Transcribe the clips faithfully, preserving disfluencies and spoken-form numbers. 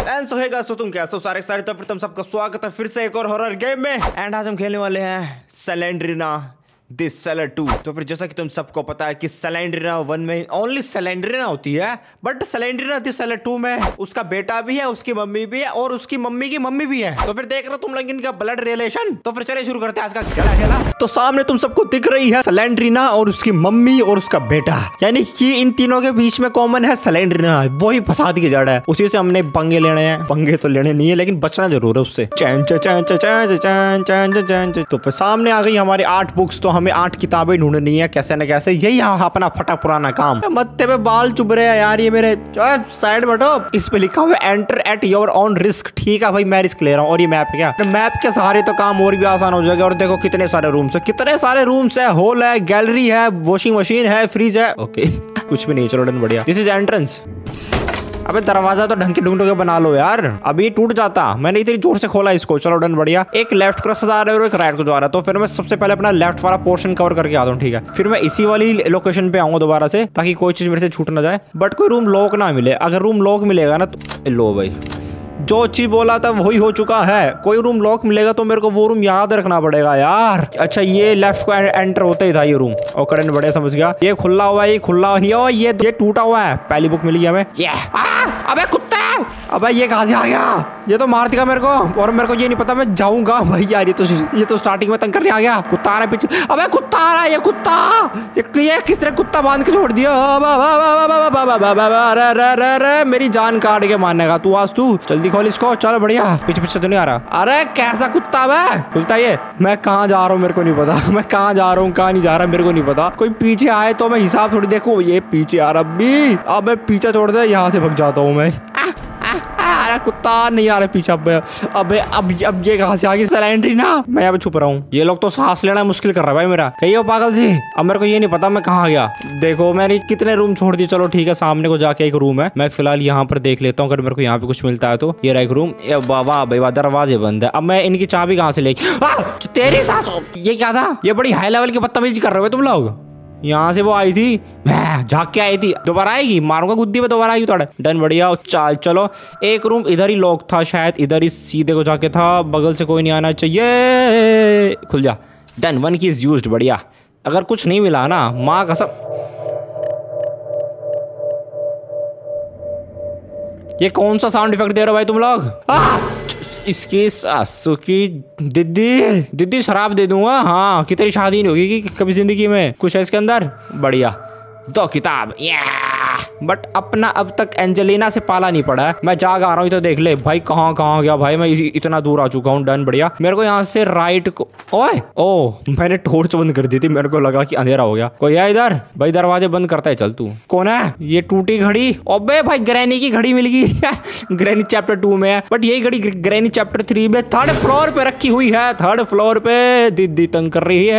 And so hey guys, तो तुम कैसे हो सारे सारे। तो फिर तुम सबका स्वागत है फिर से एक और हॉरर गेम में। एंड आज हम खेलने वाले हैं स्लेंडरिना दिस सेलर टू। तो फिर जैसा कि तुम सबको पता है कि स्लेंडरिना वन में ओनली स्लेंडरिना होती है, but Slendrina this cellar two में उसका बेटा भी है, उसकी मम्मी भी है और उसकी मम्मी की मम्मी भी है। तो फिर देख रहे हो तुम लोग इनका ब्लड रिलेशन। तो फिर चलिए शुरू करते हैं आज का खेला खेला। तो सामने तुम सबको दिख रही है स्लेंडरिना और उसकी मम्मी और उसका बेटा, यानी कि इन तीनों के बीच में कॉमन है स्लेंडरिना। वही फसाद की जड़ है, उसी से हमने पंगे लेने हैं। पंगे तो लेने नहीं है लेकिन बचना जरूर है उससे। चैन चैन चैन चैन चैन चैन। तो फिर सामने आ गई हमारी आठ बुक्स। तो हमें आठ किताबें ढूंढनी है कैसे न कैसे। यही अपना फटा पुराना काम। मत्थे पे बाल चुभ रहे हैं यार ये मेरे। साइड बटो। इस पे लिखा हुआ है enter at your own risk. ठीक है भाई, मैं रिस्क ले रहा हूँ। और ये मैप क्या, मैप के सहारे तो काम और भी आसान हो जाएगा। और देखो कितने सारे रूम्स है, कितने सारे रूम्स है। हॉल है, गैलरी है, वॉशिंग मशीन है, फ्रिज है। ओके कुछ भी नहीं, चलो डन, बढ़िया। This is entrance. अबे दरवाजा तो ढंग के ढूंढ के बना लो यार, अभी टूट जाता। मैंने इतनी जोर से खोला इसको। चलो डन, बढ़िया। एक लेफ्ट क्रॉस जा रहा है और एक राइट को जा रहा है। तो फिर मैं सबसे पहले अपना लेफ्ट वाला पोर्शन कवर करके आता हूँ, ठीक है। फिर मैं इसी वाली लोकेशन पे आऊंगा दोबारा से, ताकि कोई चीज मेरे से छूट ना जाए। बट कोई रूम लॉक ना मिले। अगर रूम लॉक मिलेगा ना तो लो भाई, जो चीज बोला था वही हो चुका है। कोई रूम लॉक मिलेगा तो मेरे को वो रूम याद रखना पड़ेगा यार। अच्छा ये लेफ्ट को एंटर होता ही था ये रूम। और करंट बढ़िया, समझ गया। ये खुला हुआ है, ये खुला नहीं है, ये ये टूटा हुआ है। पहली बुक मिली हमें। ये अबे कुत्ता, अबे ये कहाँ से आ गया? ये तो मार देगा मेरे को। और मेरे को ये नहीं पता मैं जाऊंगा भाई यार। ये तो ये तो स्टार्टिंग में तंग करने आ गया। कुत्ता आ रहा है पीछे। अबे कुत्ता आ रहा है, ये कुत्ता। ये, ये किस तरह कुत्ता बांध के छोड़ दिया। अरे मेरी जान काट के मारने का तू आज। तू जल्दी खोल इसको। चलो बढ़िया। पीछे पीछे तो नहीं आ रहा। अरे कैसा कुत्ता है? खुलता ये। मैं कहाँ जा रहा हूँ मेरे को नहीं पता। मैं कहाँ जा रहा हूँ कहाँ नहीं जा रहा मेरे को नहीं पता। कोई पीछे आए तो मैं हिसाब थोड़ी देखूं। ये पीछे आ रहा भी। अब मैं पीछे छोड़ दे, यहाँ से भग जाता हूँ मैं। अरे कुत्ता नहीं आ रहा पीछे। अब अबे अब अब ये कहाँ से आ गई स्लेंडरिना? मैं यहाँ पे छुप रहा हूँ। ये लोग तो सांस लेना मुश्किल कर रहा है भाई मेरा। कहीं हो पागल सी। अब मेरे को ये नहीं पता मैं कहाँ गया। देखो मैंने कितने रूम छोड़ दिए। चलो ठीक है, सामने को जाके एक रूम है। मैं फिलहाल यहाँ पर देख लेता हूँ, अगर मेरे को यहाँ पे कुछ मिलता है तो। ये रहा एक रूम। वाह भाई वाह, दरवाजे बंद है। अब मैं इनकी चाबी कहाँ से लेके? तेरी सांस। ये क्या था? ये बड़ी हाई लेवल की बदतमीजी कर रहे हो तुम लोग। यहाँ से वो आई थी, झाँक के आई थी। दोबारा आएगी, मारूंगा गुद्दी पे। दोबारा आएगी थोड़ा। डन, बढ़िया। चाल चलो। एक रूम इधर ही लॉक था शायद, इधर ही सीधे को जाके था। बगल से कोई नहीं आना चाहिए। खुल जा। Done, one key is used. बढ़िया। अगर कुछ नहीं मिला ना, माँ कसम। ये कौन सा साउंड इफेक्ट दे रहे हो भाई तुम लोग? इसकी सासू की दीदी दीदी शराब दे दूंगा। हाँ कि तेरी शादी नहीं होगी कि कभी जिंदगी में। कुछ है इसके अंदर। बढ़िया। दो किताब। बट अपना अब तक एंजेलिना से पाला नहीं पड़ा है। मैं जाग आ रहा हूँ तो देख ले भाई। कहाँ कहाँ गया भाई, मैं इतना दूर आ चुका हूँ। डन, बढ़िया। मेरे को यहाँ से राइट को। ओए ओ मैंने टॉर्च बंद कर दी थी, मेरे को लगा कि अंधेरा हो गया। कोई है इधर? भाई दरवाजे बंद करता है। चल तू। कौन है? ये टूटी घड़ी। ओबे भाई ग्रैनी की घड़ी मिल गई। ग्रैनी चैप्टर टू में है, बट यही घड़ी ग्रैनी चैप्टर थ्री में थर्ड फ्लोर पे रखी हुई है। थर्ड फ्लोर पे दीदी तंग कर रही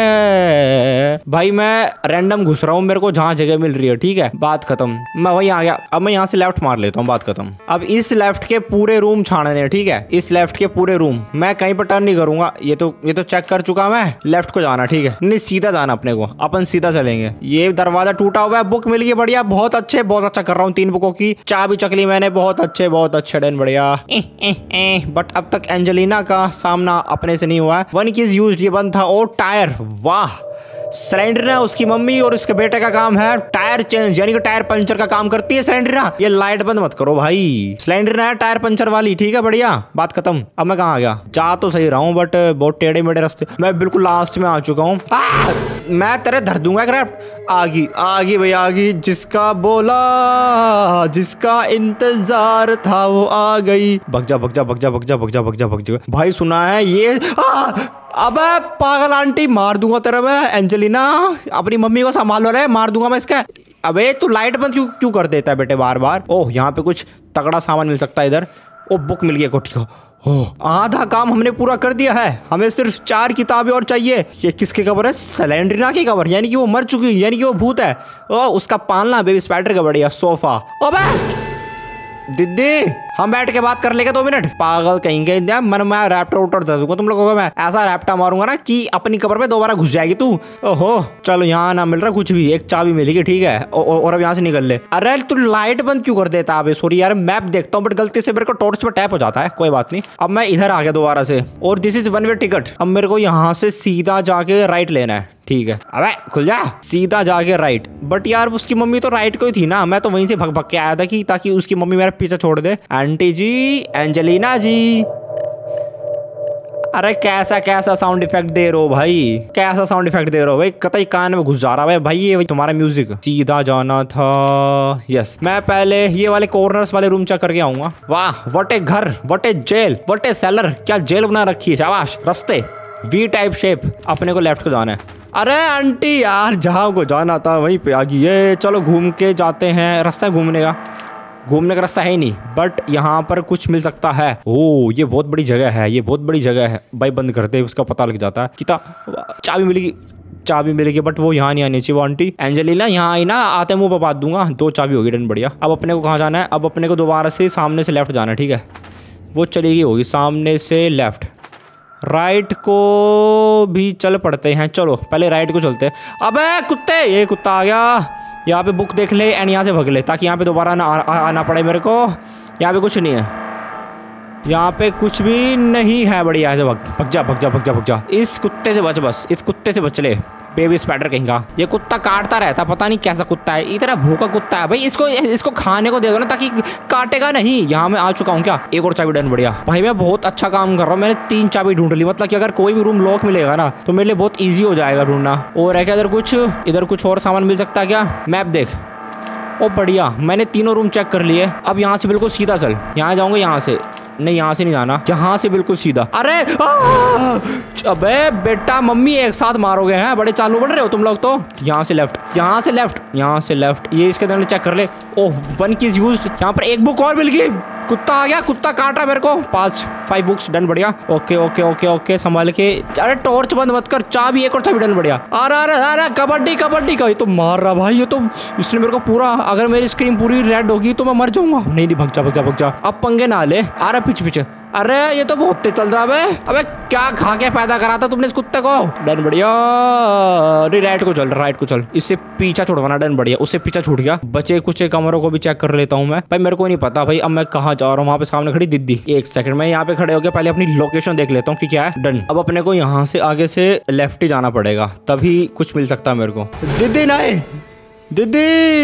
है भाई। मैं रैंडम घुस रहा हूँ, मेरे को जहाँ जगह मिल रही है। ठीक है, बात खत्म। मैं वही आ गया। अब मैं यहाँ से लेफ्ट मार लेता हूँ, बात खत्म। अब इस लेफ्ट के पूरे रूम छानने हैं, ठीक है। इस लेफ्ट के पूरे रूम। मैं कहीं पर टर्न नहीं करूंगा। ये तो ये तो चेक कर चुका मैं। लेफ्ट को जाना, ठीक है। नहीं सीधा जाना अपने को। अपन सीधा चलेंगे। ये दरवाजा टूटा हुआ है। बुक मिल गई, बढ़िया। बहुत अच्छे, बहुत अच्छा कर रहा हूँ। तीन बुकों की चाबी चकली मैंने। बहुत अच्छे, बहुत अच्छे। डन, बढ़िया। बट अब तक एंजेलिना का सामना अपने से नहीं हुआ है। वन की इज यूज्ड, ये बंद था। और टायर, वाह। स्लेंडरिना उसकी मम्मी और उसके बेटे का काम है टायर चेंज, यानी कि टायर पंचर का काम करती है स्लेंडरिना। ये लाइट बंद मत करो भाई। स्लेंडरिना है टायर पंचर वाली, ठीक है, बढ़िया। बात खत्म। अब मैं कहाँ आ गया? जा तो सही रहा हूँ बट बहुत टेढ़े मेढ़े रास्ते। मैं बिल्कुल लास्ट में आ चुका हूँ। मैं तेरे धर दूंगा क्राफ्ट। आगी आगी भाई आगी। जिसका बोला, जिसका इंतजार था वो आ गई। भग जा भग जा भग जा भग जा भग जा भग जा भग जा भाई। सुना है ये? अबे पागल आंटी, मार दूंगा तेरा मैं। एंजेलिना अपनी मम्मी को संभालो रे, मार दूंगा मैं इसका। अबे तू लाइट बंद क्यों क्यों कर देता है बेटे बार बार? ओह यहाँ पे कुछ तगड़ा सामान मिल सकता है इधर। ओ बुक मिल गया कोठी को। ओह आधा काम हमने पूरा कर दिया है। हमें सिर्फ चार किताबें और चाहिए। ये किसकी कवर है? स्लेंडरिना की कवर, यानी कि वो मर चुकी है, यानी कि वो भूत है। ओ उसका पालना बेबी स्पाइडर का। बढ़िया। सोफा। अबे दीदी हम बैठ के बात कर लेंगे दो मिनट। पागल कहेंगे मन में रैप्टर उटर दे दूंगा तुम लोगों को। मैं ऐसा रैप्टा मारूंगा ना कि अपनी कब्र पे दोबारा घुस जाएगी तू। ओहो चलो यहाँ ना मिल रहा कुछ भी, एक चाबी मिलेगी ठीक है। ओ, ओ, और अब यहाँ से निकल ले। अरे तू लाइट बंद क्यों कर देता है? सॉरी यार मैप देखता हूँ बट गलती से मेरे को टॉर्च पे टैप हो जाता है। कोई बात नहीं, अब मैं इधर आ गया दोबारा से और this is one way ticket. अब मेरे को यहाँ से सीधा जाके राइट लेना है ठीक है। अबे खुल जा, सीधा जाके राइट। बट यार उसकी मम्मी तो राइट को ही थी ना, मैं तो वहीं से भग भग के आया था कि ताकि उसकी मम्मी मेरा पीछे छोड़ दे। आंटी जी, एंजेलिना जी। अरे कैसा कैसा साउंड इफेक्ट दे रहे हो भाई, कैसा साउंड इफेक्ट दे रहे हो भाई, कतई कान में घुस जा रहा है भाई ये तुम्हारा म्यूजिक। सीधा जाना था, यस। मैं पहले ये वाले कॉर्नर्स वाले रूम चेक करके आऊंगा। वाह व्हाट ए घर, what a jail, what a cellar. क्या जेल बना रखी है, शाबाश। रास्ते वी टाइप शेप, अपने को लेफ्ट को जाना है। अरे आंटी यार जहाँ को जाना था वहीं पे आ गई है। चलो घूम के जाते हैं। रास्ता घूमने का, घूमने का रास्ता है ही नहीं बट यहाँ पर कुछ मिल सकता है। ओह ये बहुत बड़ी जगह है, ये बहुत बड़ी जगह है भाई। बंद करते उसका पता लग जाता है। कितना चाबी मिलेगी, चाबी मिलेगी बट वो यहाँ नहीं आनी चाहिए। वो आंटी एंजेलिना यहाँ आई ना, आते मुँह पर बात दूंगा। दो चाबी होगी डन, बढ़िया। अब अपने को कहाँ जाना है? अब अपने को दोबारा से सामने से लेफ्ट जाना है ठीक है। वो चलेगी होगी सामने से लेफ्ट, राइट को भी चल पड़ते हैं। चलो पहले राइट को चलते हैं। अबे कुत्ते, ये कुत्ता आ गया। यहाँ पे बुक देख ले एंड यहाँ से भग ले ताकि यहाँ पे दोबारा ना आना पड़े मेरे को। यहाँ पे कुछ नहीं है, यहाँ पे कुछ भी नहीं है। बढ़िया से भग भग जा भग जा भग जा भग जा। इस कुत्ते से बच, बस इस कुत्ते से बच ले। बेबी स्पाइडर कहेंगा। ये कुत्ता काटता रहता, पता नहीं कैसा कुत्ता है, इतना भूखा कुत्ता है भाई। इसको इसको खाने को दे दो ना ताकि काटेगा नहीं। यहाँ मैं आ चुका हूँ क्या? एक और चाबी डन, बढ़िया भाई। मैं बहुत अच्छा काम कर रहा हूँ, मैंने तीन चाबी ढूंढ ली। मतलब कि अगर कोई भी रूम लॉक मिलेगा ना तो मेरे लिए बहुत ईजी हो जाएगा ढूंढना। और है क्या इधर कुछ? इधर कुछ और सामान मिल सकता है क्या? मैप देख। ओ बढ़िया, मैंने तीनों रूम चेक कर लिए। अब यहाँ से बिल्कुल सीधा चल। यहाँ जाऊंगा, यहाँ से नहीं, यहाँ से नहीं जाना, यहाँ से बिल्कुल सीधा। अरे अबे बेटा मम्मी एक साथ मारोगे हैं, बड़े चालू बढ़ रहे हो तुम लोग तो। यहाँ से लेफ्ट, यहाँ से लेफ्ट, यहाँ से लेफ्ट। ये इसके अंदर चेक कर ले। Oh one key is used. यहाँ पर एक बुक और मिल गई। कुत्ता आ गया, कुत्ता काट रहा है मेरे को। पांच फाइव बुक्स डन, बढ़िया। ओके ओके ओके ओके संभाल के। अरे टॉर्च बंद मत कर, चाबी एक और चाबी डन, बढ़िया। अरे अरे अरे कबड्डी कबड्डी का ये तो मार रहा भाई। ये तो इसने मेरे को पूरा, अगर मेरी स्क्रीन पूरी रेड होगी तो मैं मर जाऊंगा। नहीं नहीं भग जा भग जा भग जा। अब पंगे ना ले। आ रहा पीछे पीछे। अरे ये तो बहुत तेज चल रहा है। अबे क्या खा के पैदा करा था तुमने इस कुत्ते को? डन बढ़िया। अरे राइट को चल, राइट को चल। इससे पीछा छुड़वाना, डन बढ़िया। उससे पीछा छूट गया। बचे कुछ कमरों को भी चेक कर लेता हूँ मैं भाई। मेरे को नहीं पता भाई अब मैं कहाँ जा रहा हूँ। वहाँ पे सामने खड़ी दीदी। एक सेकंड मैं यहाँ पे खड़े होकर पहले अपनी लोकेशन देख लेता हूँ कि क्या है। डन। अब अपने को यहाँ से आगे से लेफ्ट ही जाना पड़ेगा तभी कुछ मिल सकता है मेरे को। दीदी नहीं, दीदी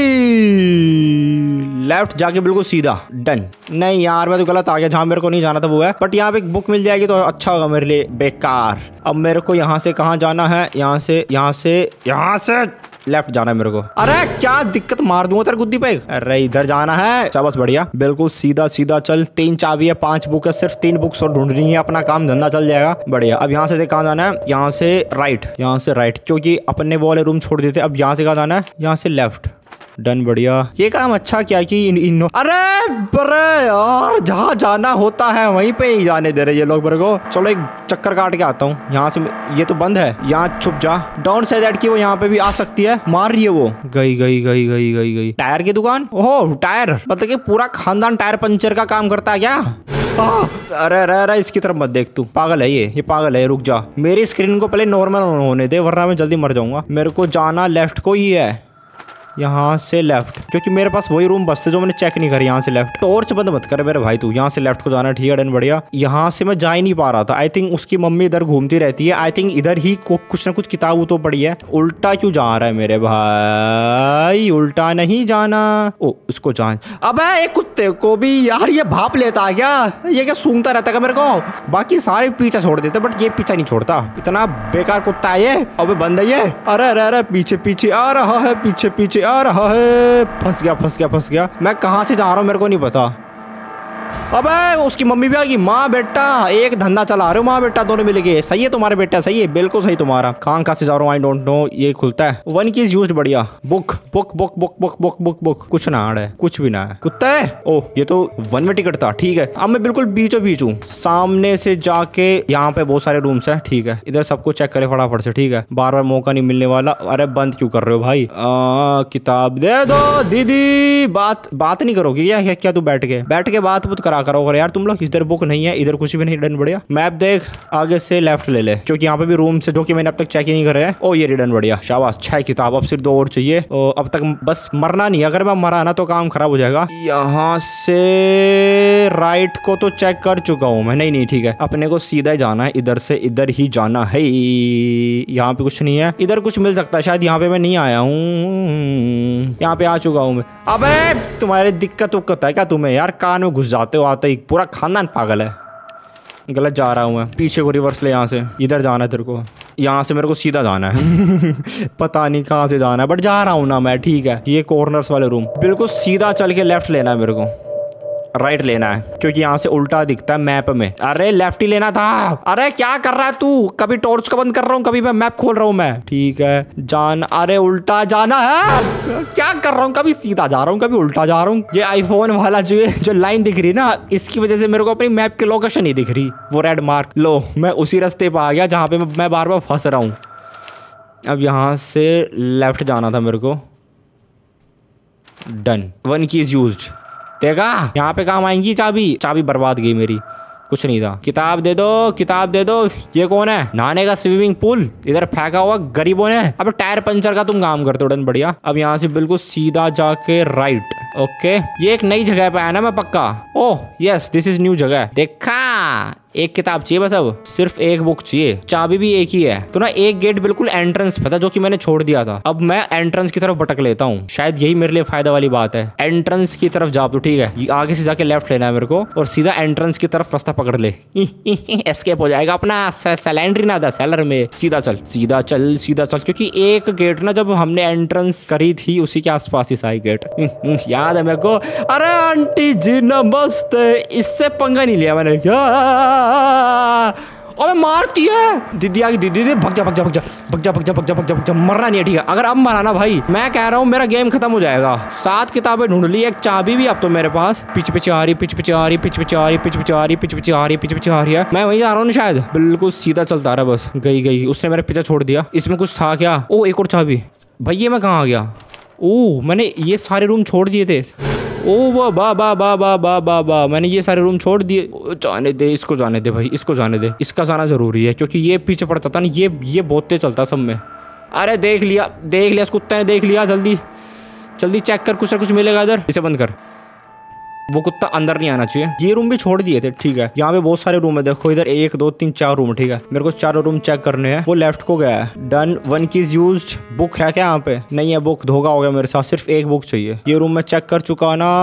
लेफ्ट जाके बिल्कुल सीधा। डन। नहीं यार मैं तो गलत आ गया, जहाँ मेरे को नहीं जाना था वो है। बट यहाँ पे एक बुक मिल जाएगी तो अच्छा होगा मेरे लिए। बेकार। अब मेरे को यहाँ से कहाँ जाना है? यहाँ से यहाँ से यहाँ से लेफ्ट जाना है मेरे को। अरे क्या दिक्कत, मार दूंगा तेरे गुद्दी पे। अरे इधर जाना है, अच्छा बस बढ़िया। बिल्कुल सीधा सीधा चल। तीन चाबी है, पांच बुक है, सिर्फ तीन बुक्स और ढूंढनी है, अपना काम धंधा चल जाएगा। बढ़िया। अब यहाँ से देख कहाँ जाना है? यहाँ से राइट, यहाँ से राइट, क्योंकि अपने वो वाले रूम छोड़ देते। अब यहाँ से कहाँ जाना है? यहाँ से लेफ्ट। डन बढ़िया। ये काम अच्छा क्या कि इन, इन अरे बरे यार जहाँ जाना होता है वहीं पे ही जाने दे रहे ये लोग मेरे को। चलो एक चक्कर काट के आता हूँ यहाँ से। ये तो बंद है, यहाँ छुप जा। डाउन साइड दैट की वो यहाँ पे भी आ सकती है। मार रही है वो। गई गई गई गई गई गई। टायर की दुकान। ओह टायर, मतलब कि पूरा खानदान टायर पंचर का काम करता है क्या? अरे अरे अरे इसकी तरफ मत देख, तू पागल है। ये ये पागल है। रुक जा, मेरी स्क्रीन को पहले नॉर्मल होने दे वरना मैं जल्दी मर जाऊंगा। मेरे को जाना लेफ्ट को ही है, यहाँ से लेफ्ट, क्योंकि मेरे पास वही रूम बसते जो मैंने चेक नहीं करी। यहाँ से लेफ्ट। टॉर्च बंद मत कर मेरे भाई तू। यहाँ से लेफ्ट को जाना, ठीक है डन बढ़िया। यहाँ से मैं जा ही नहीं पा रहा था। आई थिंक उसकी मम्मी इधर घूमती रहती है। आई थिंक इधर ही कुछ ना कुछ किताब तो पड़ी है। उल्टा क्यों जा रहा है मेरे भाई? उल्टा नहीं जाना। ओ उसको जान। अबे एक कुत्ते को भी यार ये भाप लेता है क्या? ये क्या सूंघता रहता है मेरे को? बाकी सारे पीछा छोड़ देते बट ये पीछा नहीं छोड़ता। इतना बेकार कुत्ता है ये। अबे बंद है ये। अरे अरे अरे पीछे पीछे आ रहा है, पीछे पीछे आ रहा है। फंस गया फंस गया फंस गया। मैं कहाँ से जा रहा हूँ मेरे को नहीं पता। अबे उसकी मम्मी भी आ गई। माँ बेटा एक धंधा चला रहे हो, माँ बेटा दोनों मिल गए। सही है तुम्हारे बेटा, सही है, बिल्कुल सही तुम्हारा। कहाँ कहाँ से जा रहा हूँ आई डोंट नो। ये खुलता है, वन की यूज्ड, बढ़िया। Book book book book book book book book कुछ ना है, कुछ भी ना है। कुत्ता है, ओह ये तो वन वे टिकट था। ठीक है, अब मैं बिल्कुल बीचों बीच हूँ। सामने से जाके यहाँ पे बहुत सारे रूम्स है। ठीक है, इधर सबको चेक करे फटाफट से। ठीक है, बार बार मौका नहीं मिलने वाला। अरे बंद क्यों कर रहे हो भाई? आ, किताब दे दो दीदी। बात बात नहीं करोगी क्या? क्या, क्या तू बैठ के बैठ के बात बुत करा करो यार तुम लोग। इधर बुक नहीं है, इधर कुछ भी नहीं। डन, बढ़िया। मैप देख, आगे से लेफ्ट ले ले, क्योंकि यहाँ पे भी रूम से जो कि मैंने अब तक चेक ही नहीं करे हैं। ओ ये रिडन, बढ़िया, शाबाश। छह किताब, अब सिर्फ दो और चाहिए। ओ, अब तक बस मरना नहीं। अगर मैं मरा ना तो काम खराब हो जाएगा। यहाँ से राइट को तो चेक कर चुका हूँ मैं। नहीं नहीं ठीक है, अपने को सीधा ही जाना है। इधर से इधर ही जाना है। यहाँ पे कुछ नहीं है, इधर कुछ मिल सकता है शायद। यहाँ पे मैं नहीं आया हूँ, यहाँ पे आ चुका हूँ मैं। अबे तुम्हारी दिक्कत उक्कत है क्या तुम्हें यार? कान में घुस जाते हो आते ही। पूरा खानदान पागल है। गलत जा रहा हूँ मैं, पीछे को रिवर्स ले। यहाँ से इधर जाना है तेरे को, यहाँ से मेरे को सीधा जाना है। पता नहीं कहाँ से जाना है, बट जा रहा हूँ ना मैं। ठीक है, ये कॉर्नर्स वाले रूम, बिल्कुल सीधा चल के लेफ्ट लेना है मेरे को। राइट लेना है, क्योंकि यहाँ से उल्टा दिखता है मैप में। अरे लेफ्ट ही लेना था। अरे क्या कर रहा है तू? कभी टॉर्च का बंद कर रहा हूँ, कभी मैं मैप खोल रहा हूँ मैं। ठीक है जान, अरे उल्टा जाना है। क्या कर रहा हूँ? कभी सीधा जा रहा हूँ, कभी उल्टा जा रहा हूँ। ये आईफोन वाला जो है, जो लाइन दिख रही है ना, इसकी वजह से मेरे को अपनी मैप की लोकेशन नहीं दिख रही। वो रेड मार्क, लो मैं उसी रास्ते पे आ गया जहाँ पे मैं बार बार फंस रहा हूँ। अब यहाँ से लेफ्ट जाना था मेरे को। Done, one key is used. देखा, यहाँ पे काम आएंगी चाबी। चाबी बर्बाद गई मेरी, कुछ नहीं था। किताब दे दो, किताब दे दो। ये कौन है? नहाने का स्विमिंग पूल इधर फेंका हुआ गरीबों ने। अब टायर पंचर का तुम काम करते हो। डन, बढ़िया। अब यहाँ से बिल्कुल सीधा जाके राइट। ओके, ये एक नई जगह पे आया ना मैं पक्का। Oh yes, this is new जगह। देखा, एक किताब चाहिए बस, अब सिर्फ एक बुक चाहिए। चाबी भी एक ही है। तो ना एक गेट बिल्कुल एंट्रेंस पे था जो कि मैंने छोड़ दिया था। अब मैं एंट्रेंस की तरफ भटक लेता हूँ, शायद यही मेरे लिए फायदा वाली बात है। एंट्रेंस की तरफ जा। तो ठीक है, आगे से जाके लेफ्ट लेना है मेरे को और सीधा एंट्रेंस की तरफ रास्ता पकड़ ले। एस्केप हो जाएगा अपना सिलेंडर ना था सेलर में। सीधा चल, सीधा चल, सीधा चल, क्योंकि एक गेट ना जब हमने एंट्रेंस करी थी उसी के आसपास ही साई गेट। याद है मेरे को। अरे आंटी जी नमस्ते। इससे पंगा नहीं लिया मैंने क्या? अबे मारती है। दीदी आ गई। दीदी दीदी भग जा भग जा भग जा भग जा भग जा भग जा भग जा भग जा। मरना नहीं है, ठीक है? अगर अब मरा ना भाई, मैं कह रहा हूँ मेरा गेम खत्म हो जाएगा। सात किताबें ढूंढ ली, एक चाबी भी अब तो मेरे पास। पीछे पीछे आ रही, पीछे पीछे आ रही, पीछे पीछे आ रही, पीछे पीछे आ रही, पीछे पीछे आ रही, पीछे पीछे आ रही है। मैं वहीं जा रहा हूँ शायद। बिल्कुल सीधा चलता रहा बस। गई गई, उसने मेरा पीछा छोड़ दिया। इसमें कुछ था क्या? ओ एक और चाबी। भाई ये मैं कहाँ आ गया? ओ मैंने ये सारे रूम छोड़ दिए थे। ओ वाह बा बा बा बा बा बा बा मैंने ये सारे रूम छोड़ दिए। जाने दे, इसको जाने दे भाई, इसको जाने दे। इसका जाना जरूरी है क्योंकि ये पीछे पड़ता था ना। ये ये बहुत तेज चलता सब में। अरे देख लिया, देख लिया, इस कुत्ते ने देख लिया। जल्दी जल्दी चेक कर, कुछ ना कुछ मिलेगा इधर। इसे बंद कर। वो कुत्ता अंदर नहीं आना चाहिए। ये रूम भी छोड़ दिए थे। ठीक है, यहाँ पे बहुत सारे रूम है। देखो इधर एक दो तीन चार रूम। ठीक है, मेरे को चारों रूम चेक करने हैं। वो लेफ्ट को गया है। Done, one keys used. Book है क्या यहाँ पे? नहीं है बुक, धोखा हो गया मेरे साथ। सिर्फ एक बुक चाहिए। ये रूम में चेक कर चुका ना?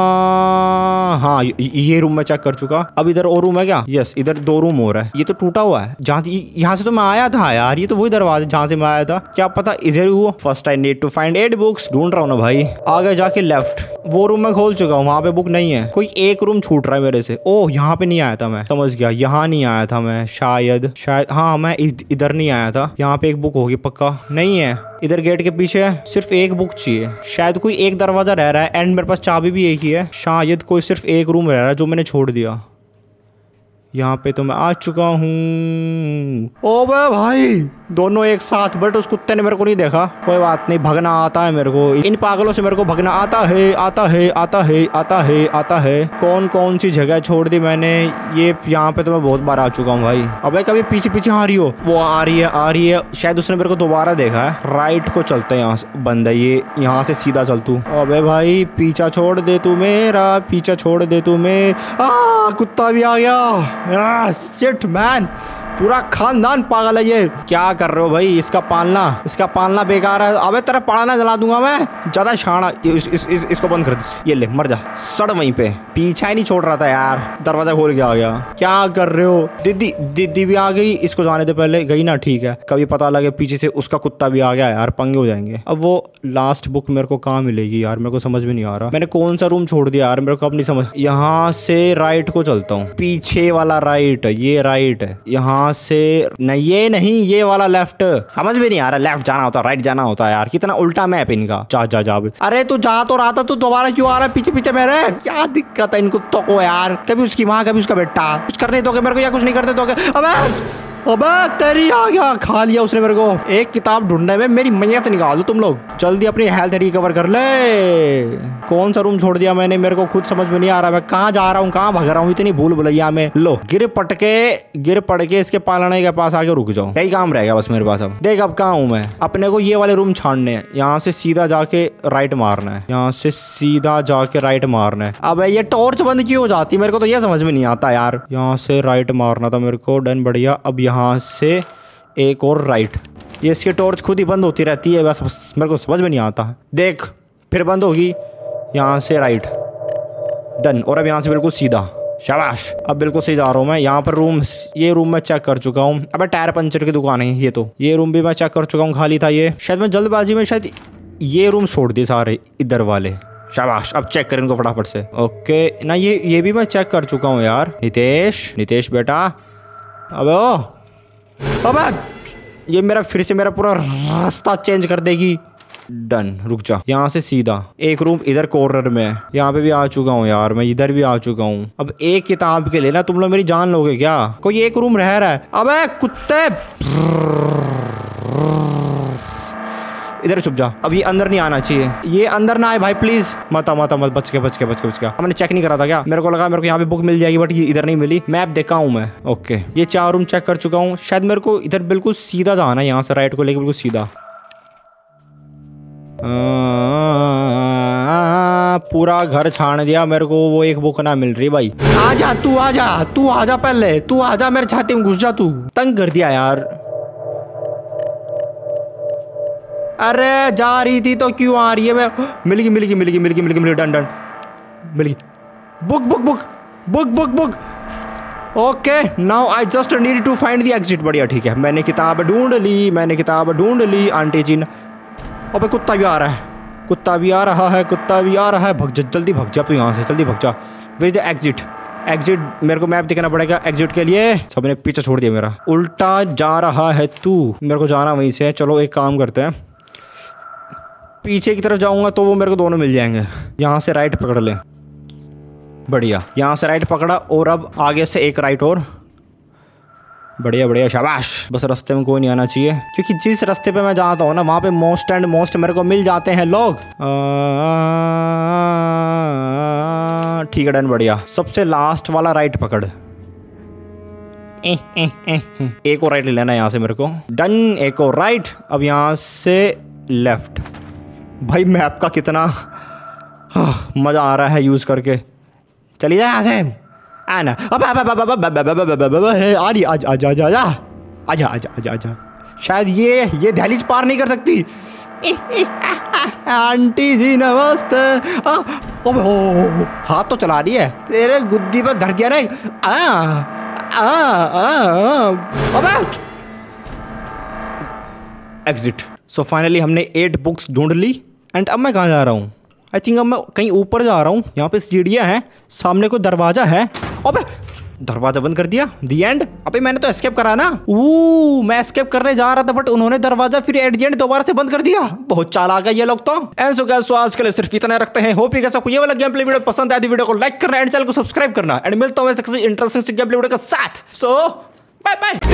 हाँ ये रूम में चेक कर चुका। अब इधर और रूम है क्या? यस, इधर दो रूम हो रहा है। ये तो टूटा हुआ है। जहाँ यहाँ से तो मैं आया था यार। ये तो वही दरवाजा जहाँ से मैं आया था। क्या पता इधर ही हुआ। First I need to find eight books. ढूंढ रहा हूँ ना भाई। आगे जाके लेफ्ट। वो रूम में खोल चुका हूँ, वहाँ पे बुक नहीं है। कोई एक रूम छूट रहा है मेरे से। ओह यहाँ पे नहीं आया था मैं, समझ गया। यहाँ नहीं आया था मैं शायद। शायद हाँ मैं इधर नहीं आया था। यहाँ पे एक बुक होगी पक्का। नहीं है, इधर गेट के पीछे है। सिर्फ एक बुक चाहिए। शायद कोई एक दरवाजा रह रहा है एंड मेरे पास चाबी भी एक ही है। शायद कोई सिर्फ एक रूम रह रहा है जो मैंने छोड़ दिया। यहाँ पे तो मैं आ चुका हूँ। ओ बे भाई, दोनों एक साथ। बट उस कुत्ते ने मेरे को नहीं देखा। कोई बात नहीं, भगना आता है मेरे को। इन पागलों से मेरे को भगना आता है, आता है, आता है, आता है, आता है। कौन कौन सी जगह छोड़ दी मैंने? ये यहाँ पे तो मैं बहुत बार आ चुका हूँ भाई। अबे कभी पीछे पीछे आ रही हो। वो आ रही है, आ रही है। शायद उसने मेरे को दोबारा देखा है। राइट को चलते हैं यहाँ से। बंद है ये, यहाँ से सीधा चल तू। अबे भाई पीछा छोड़ दे तू मेरा, पीछा छोड़ दे तू मेरा। कुत्ता भी आ गया। शिट मैन, पूरा खानदान पागल है ये। क्या कर रहे हो भाई? इसका पालना इसका पालना बेकार है। अबे तेरा पढ़ाना जला दूंगा मैं। ज्यादा शाना। इस, इस, इस, इसको बंद कर दे। ये ले मर जा। सड़ वहीं पे। पीछा ही नहीं छोड़ रहा था यार। दरवाजा खोल के आ गया। क्या कर रहे हो? दीदी दीदी भी आ गई। इसको जाने दे पहले। गई ना ठीक है। कभी पता लगे पीछे से उसका कुत्ता भी आ गया यार, पंगे हो जाएंगे। अब वो लास्ट बुक मेरे को कहाँ मिलेगी यार? मेरे को समझ में नहीं आ रहा। मैंने कौन सा रूम छोड़ दिया यार? मेरे को अब नहीं समझ। यहाँ से राइट को चलता हूँ। पीछे वाला राइट, ये राइट है। यहाँ से नहीं, ये नहीं, ये वाला लेफ्ट। समझ में नहीं आ रहा। लेफ्ट जाना होता, राइट जाना होता है यार। कितना उल्टा मैप इनका। जा जा जा। अरे तू जा तो रहा था, तू दोबारा क्यों आ रहा है पीछे पीछे मेरे? क्या दिक्कत है इन कुत्तों को यार? कभी उसकी माँ कभी उसका बेटा। कुछ करने दोगे मेरे को या कुछ नहीं करते दोगे? अबे अबे तेरी आ गया। खा लिया उसने मेरे को। एक किताब ढूंढने में मेरी मैयत निकाल दो तुम लोग। जल्दी अपनी हेल्थ रिकवर कर ले। कौन सा रूम छोड़ दिया मैंने? मेरे को खुद समझ में नहीं आ रहा। मैं कहाँ जा रहा हूँ, कहाँ भाग रहा हूँ इतनी भूल भुलैया में। लो गिर पटके गिर पड़ के इसके पालने के पास आके रुक जाओ। यही काम रहेगा बस मेरे पास। अब देख अब कहाँ हूँ मैं। अपने को ये वाले रूम छाड़ने हैं। यहाँ से सीधा जाके राइट मारना है। यहाँ से सीधा जाके राइट मारना है। अब ये टॉर्च बंद क्यों हो जाती? मेरे को तो ये समझ में नहीं आता यार। यहाँ से राइट मारना था मेरे को। डन, बढ़िया। अब यहाँ से एक और राइट। ये इसकी टॉर्च खुद ही बंद होती रहती है। बस, बस मेरे को समझ में नहीं आता। देख फिर बंद होगी। यहाँ से राइट। डन। और अब यहाँ से बिल्कुल सीधा। शाबाश। अब बिल्कुल सही जा रहा हूँ मैं। यहाँ पर रूम, ये रूम मैं चेक कर चुका हूँ। अबे टायर पंचर की दुकान है ये तो। ये रूम भी मैं चेक कर चुका हूँ, खाली था ये। शायद मैं जल्दबाजी में शायद ये रूम छोड़ दिए सारे इधर वाले। शाबाश। अब चेक करें इनको फटाफट से। ओके ना, ये ये भी मैं चेक कर चुका हूँ यार। नितेश नितेश बेटा। अबे ओ अबे ये मेरा फिर से मेरा पूरा रास्ता चेंज कर देगी। डन, रुक जा। यहाँ से सीधा एक रूम इधर कॉर्नर में है। यहाँ पे भी आ चुका हूँ यार मैं। इधर भी आ चुका हूँ। अब एक किताब के लिए ना तुम लोग मेरी जान लोगे क्या? कोई एक रूम रह रहा है। अबे कुत्ते इधर छुप जा। अब ये अंदर नहीं आना चाहिए। ये अंदर ना आए भाई प्लीज। मत मत मत। बच के बच के बच के बच के। मैंने चेक नहीं करा था क्या? मेरे को लगा मेरे को यहाँ पे बुक मिल जाएगी, बट ये इधर नहीं मिली। मैप देखा हूँ मैं। ओके ये चार रूम चेक कर चुका हूँ। शायद मेरे को इधर बिल्कुल सीधा जाना है। यहाँ से राइट को लेके बिल्कुल सीधा। आ, पूरा घर छान दिया मेरे को। वो एक बुक ना मिल रही भाई। आजा तू, आजा तू, आजा पहले तू, आजा मेरे छाती में घुस जा तू। तंग कर दिया यार। अरे जा रही थी तो क्यों आ रही है? मैं मिल गई मिल गई मिल गई मिल गई मिल गई। डन डन मिल गई। Book book book book book book. Okay now I just need to find the exit. बढ़िया ठीक है। मैंने किताब ढूंढ ली। मैंने किताब ढूंढ ली। आंटी जी। अबे कुत्ता भी आ रहा है। कुत्ता भी आ रहा है। कुत्ता भी आ रहा है। भग जा जल्दी, भग जा तू यहाँ से। जल्दी भग जा। Where the exit? एग्जिट मेरे को मैप दिखाना पड़ेगा एग्जिट के लिए। सबने पीछे छोड़ दिया मेरा। उल्टा जा रहा है तू। मेरे को जाना वहीं से। चलो एक काम करते हैं, पीछे की तरफ जाऊंगा तो वो मेरे को दोनों मिल जाएंगे। यहाँ से राइट पकड़ ले। बढ़िया। यहाँ से राइट पकड़ा और अब आगे से एक राइट और। बढ़िया बढ़िया शाबाश। बस रास्ते में कोई नहीं आना चाहिए, क्योंकि जिस रास्ते पे मैं जाता हूँ ना वहाँ पे मोस्ट एंड मोस्ट मेरे को मिल जाते हैं लोग। ठीक है डन। बढ़िया। सबसे लास्ट वाला राइट पकड़। ए, ए, ए, ए। एक और राइट ले लेना यहाँ से मेरे को। डन। एक और राइट। अब यहाँ से लेफ्ट। भाई मैप का कितना मजा आ रहा है यूज करके। चलिए जा यहाँ से। आना। अब आ रही। आजा आजा आजा आजा आजा आजा आजा आजा। शायद ये ये दहलीज पार नहीं कर सकती। आंटी जी नमस्ते। ओ हाथ तो चला रही है। तेरे गुद्दी पर धर दिया नहीं। आ आ आ अबे एग्जिट। सो फाइनली हमने एट बुक्स ढूंढ ली। एंड अब मैं कहाँ जा रहा हूँ? आई थिंक अब मैं कहीं ऊपर जा रहा हूँ। यहाँ पे सीढ़ियाँ हैं, सामने कोई दरवाजा है। अबे दरवाजा बंद कर दिया। The end. अबे मैंने तो एस्केप करा ना। ऊ मैं एस्केप करने जा रहा था बट उन्होंने दरवाजा फिर एट दी एंड दोबारा से बंद कर दिया। बहुत चालाक है ये लोग तो। एंड सो गाइस, सो आज के लिए सिर्फ इतना रखते हैं। होप यू गाइस आपको ये वाला गेम प्ले वीडियो पसंद आया। वीडियो को लाइक करना एंड चैनल को सब्सक्राइब करना। एंड मिलता हूँ ऐसे किसी इंटरेस्टिंग गेम प्ले वीडियो के साथ। So bye bye.